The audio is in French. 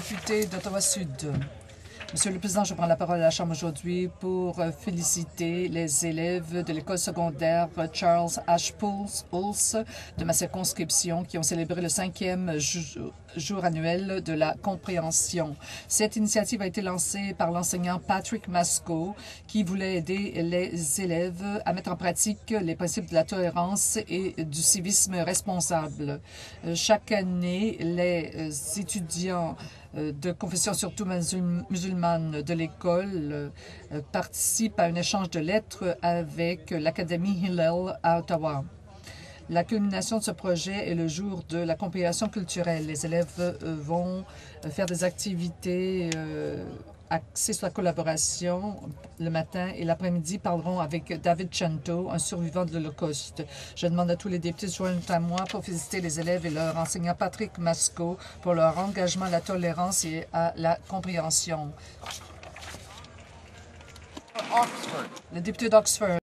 député d'Ottawa-Sud. Monsieur le Président, je prends la parole à la Chambre aujourd'hui pour féliciter les élèves de l'école secondaire Charles H. Pulse de ma circonscription qui ont célébré le 5e jour annuel de la compréhension. Cette initiative a été lancée par l'enseignant Patrick Masco qui voulait aider les élèves à mettre en pratique les principes de la tolérance et du civisme responsable. Chaque année, les étudiants de confession surtout musulmane de l'école participent à un échange de lettres avec l'Académie Hillel à Ottawa. La culmination de ce projet est le jour de la compréhension culturelle. Les élèves vont faire des activités axées sur la collaboration le matin et l'après-midi parleront avec David Chanto, un survivant de l'Holocauste. Je demande à tous les députés de se joindre à moi pour féliciter les élèves et leur enseignant Patrick Masco pour leur engagement à la tolérance et à la compréhension. Le député d'Oxford.